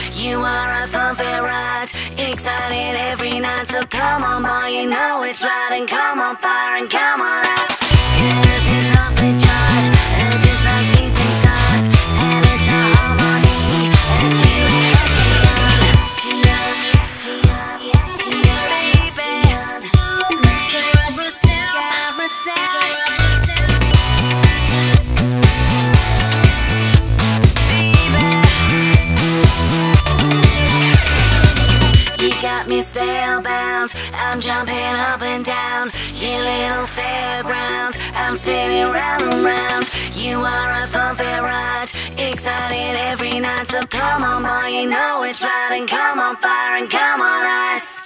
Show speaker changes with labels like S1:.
S1: You are a fun fair ride, excited every night. So come on, boy, you know it's right. And come on, fire, and come on out. Cause it's off the chart, just like chasing stars. And it's a harmony, and you and me spellbound, I'm jumping up and down your little fairground. I'm spinning round and round. You are a fun fair ride, excited every night. So come on, boy, you know it's right. And come on, fire, and come on, ice.